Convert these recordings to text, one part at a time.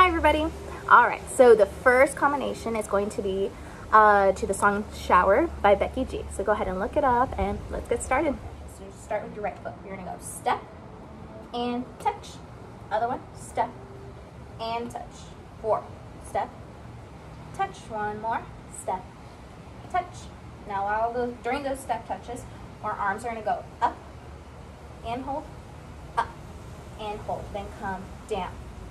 Hi everybody. All right, so the first combination is going to be to the song Shower by Becky G. So go ahead and look it up and let's get started. So start with your right foot. You're gonna go step and touch. Other one, step and touch. 4, step, touch. 1 more, step, touch. Now during those step touches, our arms are gonna go up and hold, up and hold. Then come down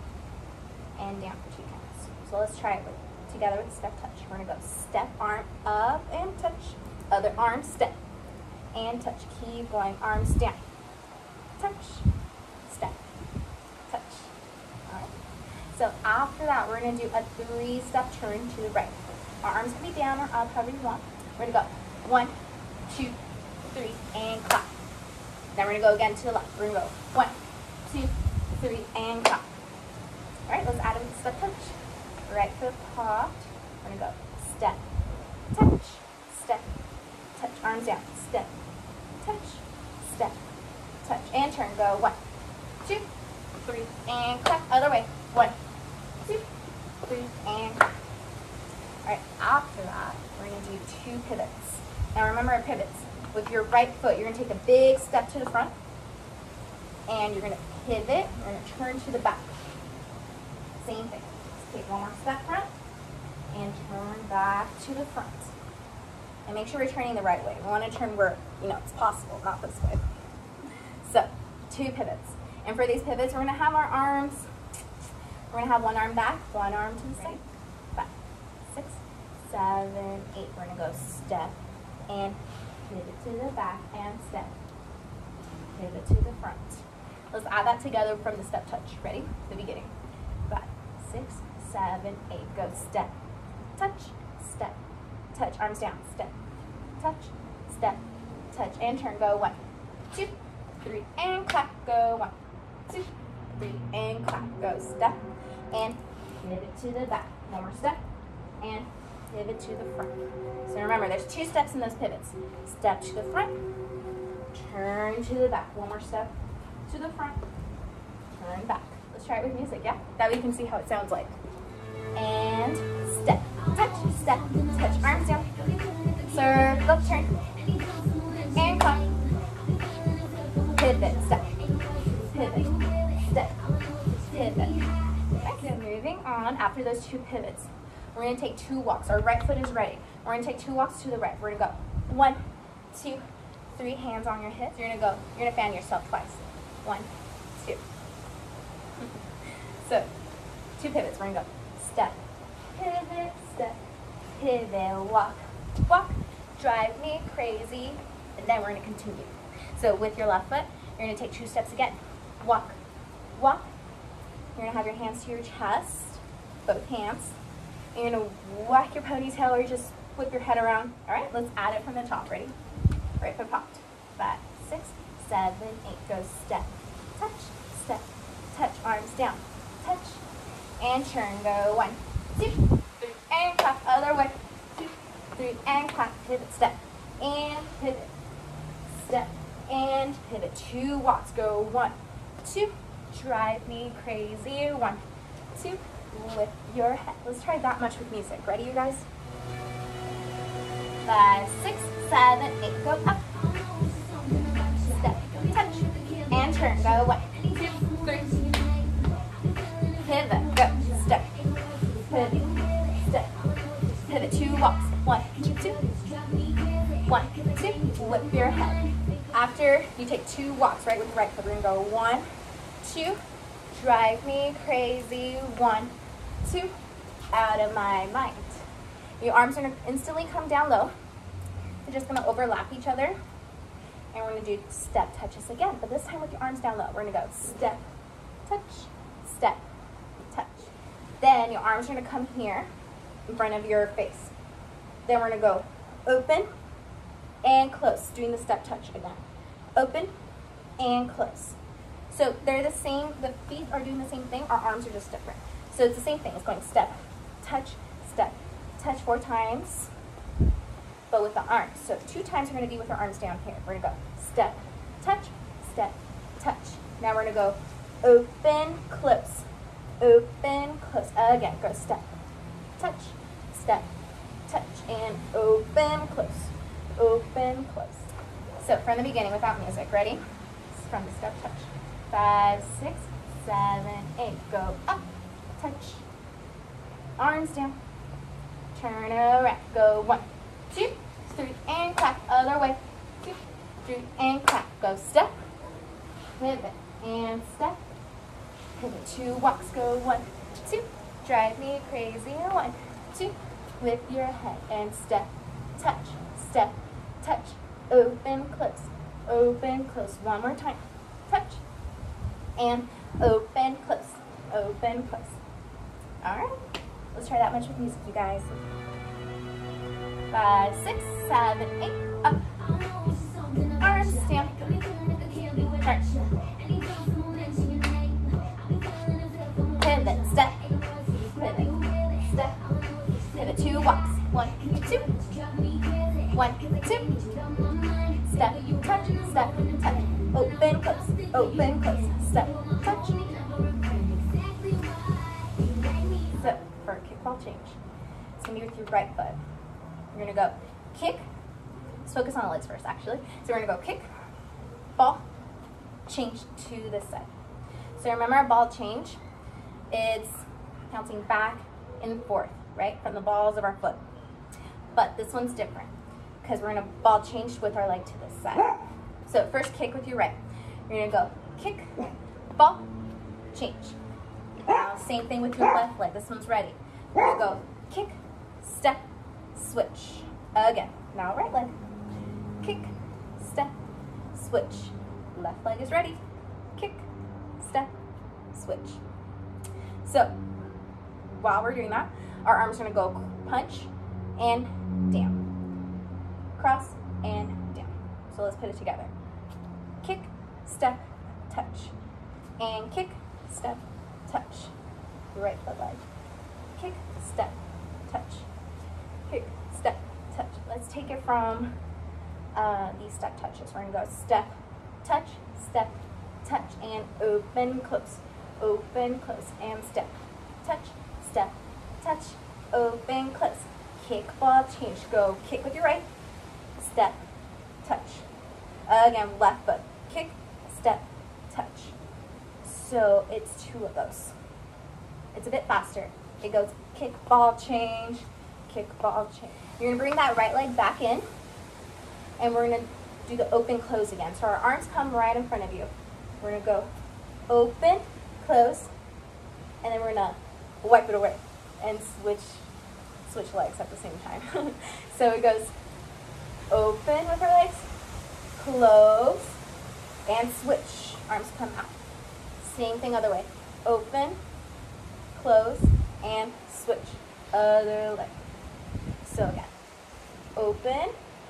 and down for 2 counts. So let's try it together with step touch. We're gonna go step, arm up and touch. Other arm, step and touch. Keep going, arms down, touch, step, touch. All right. So after that, we're gonna do a 3-step turn to the right. Our arms can be down or up, however you want. We're gonna go 1, 2, 3, and clap. Then we're gonna go again to the left. We're gonna go 1, 2, 3, and clap. All right, let's add in the step touch. Right foot popped. We're gonna go step, touch, step, touch. Arms down, step, touch, step, touch, and turn. Go 1, 2, 3, and clap. Other way. 1, 2, 3, and clap. All right, after that, we're gonna do 2 pivots. Now remember our pivots. With your right foot, you're gonna take a big step to the front, and you're gonna pivot. You're gonna turn to the back. Same thing. Let's take 1 more step front and turn back to the front. And make sure we're turning the right way. We want to turn where it's possible, not this way. So 2 pivots. And for these pivots, we're going to have our arms. We're going to have 1 arm back, 1 arm to the side. 5, 6, 7, 8. We're going to go step and pivot to the back and step. Pivot to the front. Let's add that together from the step touch. Ready? The beginning. 5, 6, 7, 8. Go step, touch, step, touch. Arms down, step, touch, step, touch, and turn. Go 1, 2, 3, and clap. Go 1, 2, 3, and clap. Go step and pivot to the back. 1 more step and pivot to the front. So remember, there's 2 steps in those pivots. Step to the front, turn to the back. 1 more step to the front, turn back. Let's try it with music, yeah? That way you can see how it sounds like. And step, touch, step, touch. Arms down, circle, turn, and clap. Pivot, step, pivot, step, pivot. Okay, moving on. After those 2 pivots, we're gonna take 2 walks. Our right foot is ready. We're gonna take 2 walks to the right. We're gonna go 1, 2, 3, hands on your hips. You're gonna fan yourself twice. 1, 2. So 2 pivots. We're gonna go step, pivot, walk, walk, drive me crazy, and then we're gonna continue. So with your left foot, you're gonna take 2 steps again. Walk, walk. You're gonna have your hands to your chest, both hands. You're gonna whack your ponytail or just whip your head around. All right, let's add it from the top. Ready? Right foot popped. 5, 6, 7, 8. Go step, touch, step, touch. Arms down, touch, and turn. Go 1, 2, 3, and clap. Other way. 2, 3, and clap. Pivot, step, and pivot, step, and pivot. 2 walks. Go 1, 2. Drive me crazy. 1, 2. Lift your head. Let's try that much with music. Ready, you guys? 5, 6, 7, 8. Go up. Step, touch, and turn. Go 1, 2, 3. Pivot. Go. Step. Pivot. Step. Pivot. 2 walks. 1, 2. 1, 2. Whip your head. After you take 2 walks, right, with the right foot, we're gonna go 1, 2. Drive me crazy. 1, 2. Out of my mind. Your arms are gonna instantly come down low. They're just gonna overlap each other. And we're gonna do step touches again, but this time with your arms down low. We're gonna go step, touch, step, touch. Then your arms are gonna come here in front of your face. Then we're gonna go open and close, doing the step touch again. Open and close. So they're the same, the feet are doing the same thing, our arms are just different. So it's the same thing, it's going step, touch, 4 times, but with the arms. So 2 times we're gonna do with our arms down here. We're gonna go step, touch, touch. Now we're gonna go open, close, open, close. Again, go step, touch, step, touch, and open, close, open, close. So from the beginning without music, ready? From the step, touch. 5, 6, 7, 8. Go up, touch, arms down, turn around. Go 1, 2, 3, and clap. Other way. 2, 3, and clap. Go step, pivot, and step. Pivot 2 walks. Go 1, 2. Drive me crazy. 1, 2. With your head and step, touch, step, touch. Open, close, open, close. One more time. Touch, and open, close, open, close. All right. Let's try that much with music, you guys. 5, 6, 7, 8. Up. Arms down. Turn. Pivot, step. Pivot, step. Pivot 2 walks. 1, 2. 1, 2. Step, touch, step, touch. Open, close, open, close. Step, touch. So, for a kickball change, it's going to be with your right foot. You're going to go kick. Let's focus on the legs first, actually. So, we're going to go kick, ball, change to this side. So, remember our ball change, it's bouncing back and forth, right, from the balls of our foot. But this one's different because we're going to ball change with our leg to this side. So first kick with your right. You're going to go kick, ball, change. Now same thing with your left leg. This one's ready. You're going to go kick, step, switch. Again. Now right leg. Kick, step, switch. Left leg is ready. Kick, step, switch. So while we're doing that, our arms are going to go punch and down. Cross and down. So let's put it together. Kick, step, touch. And kick, step, touch. Right foot leg. Kick, step, touch. Kick, step, touch. Let's take it from these step touches. We're going to go step, touch, and open, close, and step, touch, open, close. Kick, ball, change. Go kick with your right. Step, touch. Again, left foot. Kick, step, touch. So it's 2 of those. It's a bit faster. It goes kick, ball, change, kick, ball, change. You're going to bring that right leg back in, and we're going to do the open, close again. So our arms come right in front of you. We're going to go open, close, and then we're going to wipe it away and switch legs at the same time. So it goes open with our legs, close, and switch. Arms come out. Same thing other way. Open, close, and switch. Other leg. So again, open,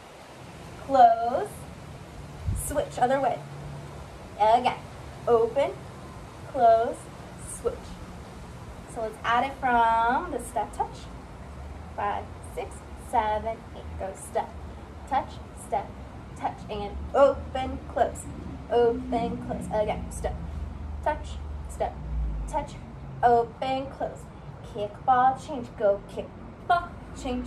close, switch. Other way. Again, open, close, switch. So let's add it from the step touch. 5, 6, 7, 8. Go step, touch, and open, close, again, step, touch, open, close, kick, ball, change, go kick, ball, change,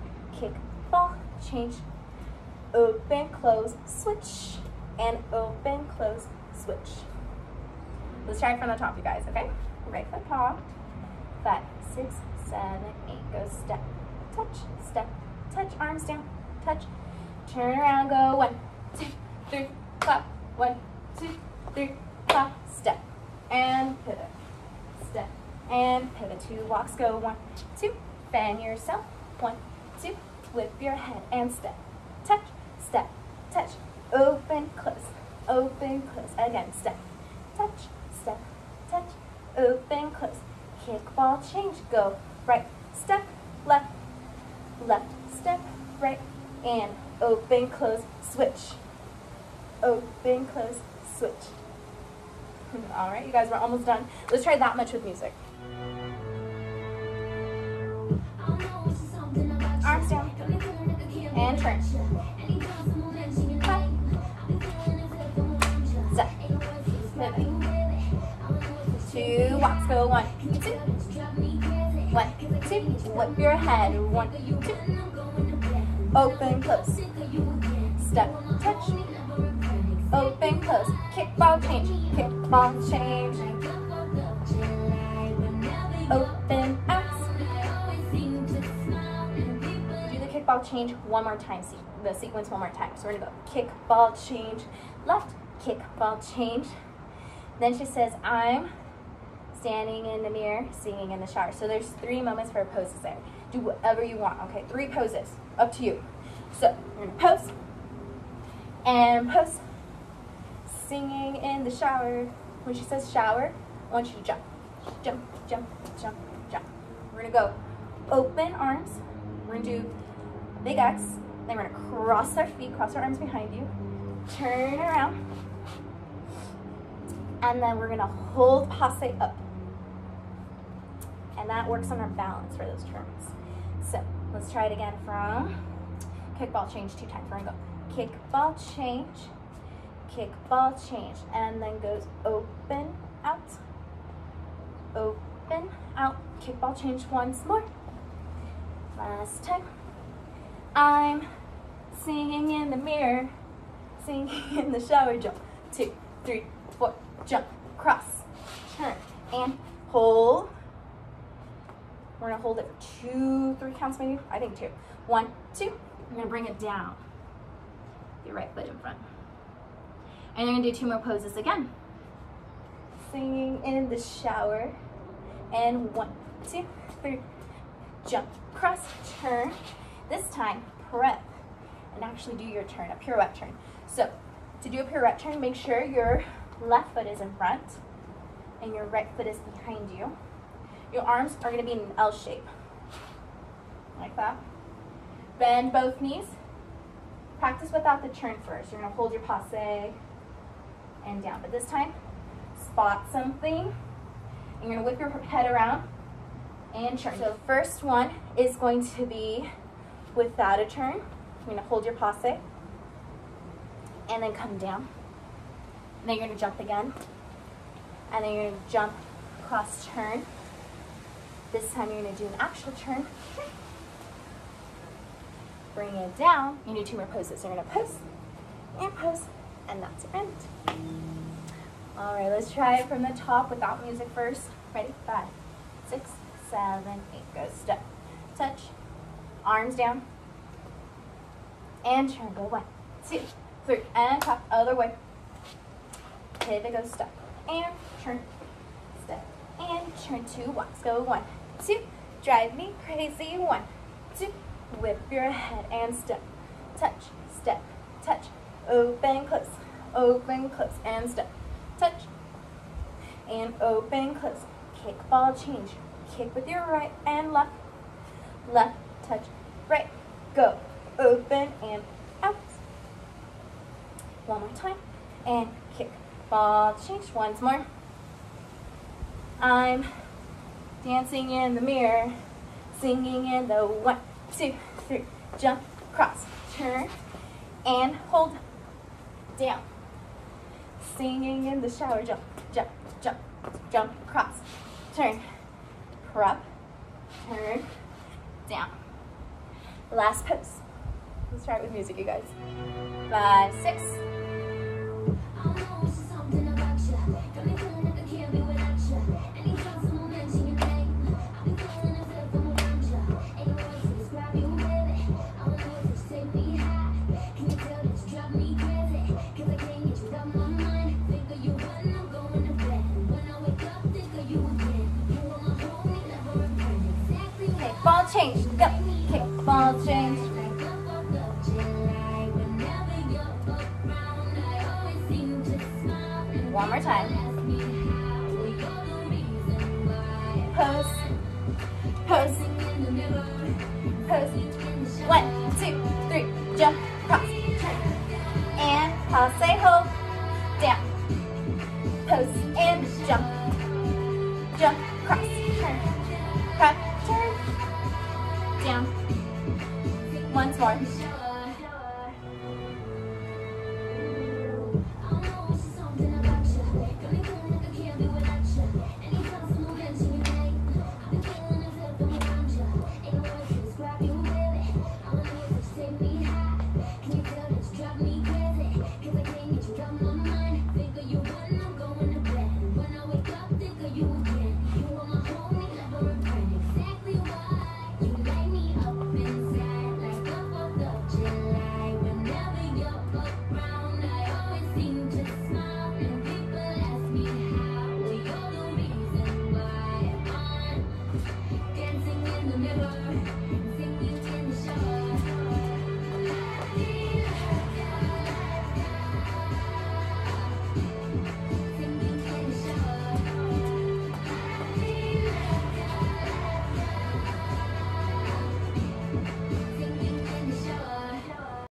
open, close, switch, and open, close, switch. Let's try it from the top, you guys, okay? Right foot top, 5, 6, 7, 8, go step, touch, arms down, touch, turn around, go 1, 2, 3, clap, 1, 2, 3, clap, step, and pivot, step, and pivot, 2 walks, go 1, 2, fan yourself, 1, 2, whip your head, and step, touch, open, close, again, step, touch, open, close, kick, ball, change, go right, step, left, step, right, and open, close, switch, open, close, switch. All right, you guys, we're almost done. Let's try that much with music. Arms down, and turn. Clap. Step, pivot, 2, walks, go 1, 2, 1, 2, whip your head, 1, 2, open, close, step, touch, open, close, kick, ball, change, open, out. Do the kick, ball, change one more time, the sequence one more time. So we're gonna go kick, ball, change, left, kick, ball, change. Then she says, I'm standing in the mirror, singing in the shower. So there's 3 moments for poses there. Do whatever you want, okay? 3 poses, up to you. So you're gonna pose, and pose, singing in the shower. When she says shower, I want you to jump, jump, jump, jump, jump. We're gonna go open arms. We're gonna do big X. Then we're gonna cross our feet, cross our arms behind you, turn around, and then we're gonna hold passe up. And that works on our balance for those turns. So let's try it again from kick, ball, change 2 times. We're gonna go kick, ball, change, and then goes open, out, kick, ball, change once more. Last time. I'm singing in the mirror, singing in the shower, jump, 2, 3, 4, jump, cross, turn, and hold. We're gonna hold it for 2, 3 counts maybe, I think 2. 1, 2, we're gonna bring it down. Your right foot in front. And you're gonna do 2 more poses again. Singing in the shower, and 1, 2, 3, jump, cross, turn. This time, prep, and actually do your turn, a pirouette turn. So, to do a pirouette turn, make sure your left foot is in front, and your right foot is behind you. Your arms are gonna be in an L shape, like that. Bend both knees. Practice without the turn first. You're gonna hold your passe and down, but this time, spot something, and you're gonna whip your head around and turn. So first one is going to be without a turn. You're gonna hold your passe and then come down. And then you're gonna jump again. And then you're gonna jump, cross, turn. This time you're gonna do an actual turn. Bring it down. You do 2 more poses. You're gonna pose, and that's your end. All right, let's try it from the top without music first. Ready? 5, 6, 7, 8. Go step, touch, arms down, and turn. Go 1, 2, 3, and clap other way. Pivot, go step, and turn, step, and turn. 2 walks. Go 1, 2, drive me crazy. 1, 2, whip your head and step, touch, open, close, and step, touch, and open, close. Kick, ball, change. Kick with your right and left, touch, right, go, open, and out. One more time, and kick, ball, change. Once more. I'm dancing in the mirror, singing in the 1, 2, 3, jump, cross, turn, and hold, down. Singing in the shower, jump, jump, jump, jump, cross, turn, prep, turn, down. Last pose. Let's try it with music, you guys. 5, 6. Ball change, go, kick, ball change. One more time. Pose, pose, pose. 1, 2, 3, jump, cross, turn, and passe, hold, down. Pose and jump, jump, cross, turn, prep, turn, down. Once more.